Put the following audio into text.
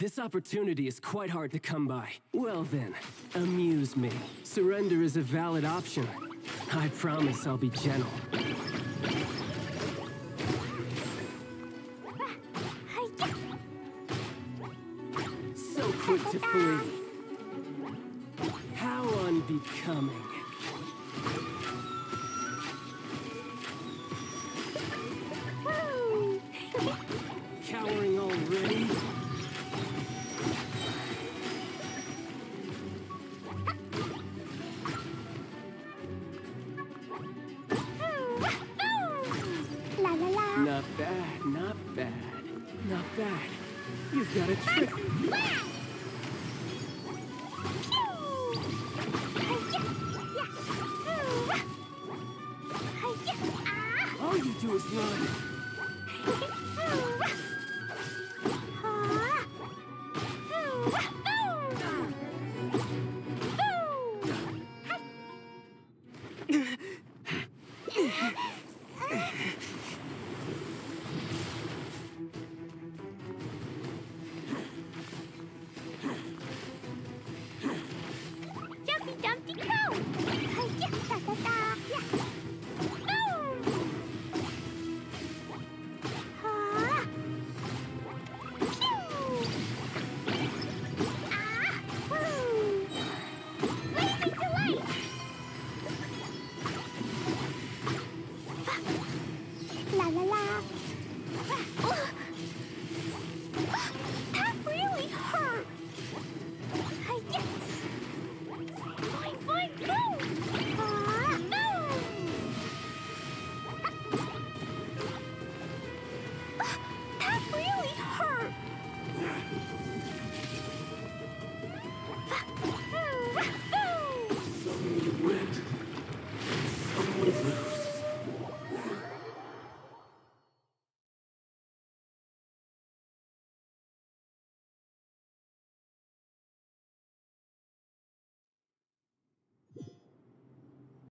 This opportunity is quite hard to come by. Well then, amuse me. Surrender is a valid option. I promise I'll be gentle. So quick to flee. How unbecoming. Cowering already? Not bad, not bad, not bad. You've got a trick. All you do is run.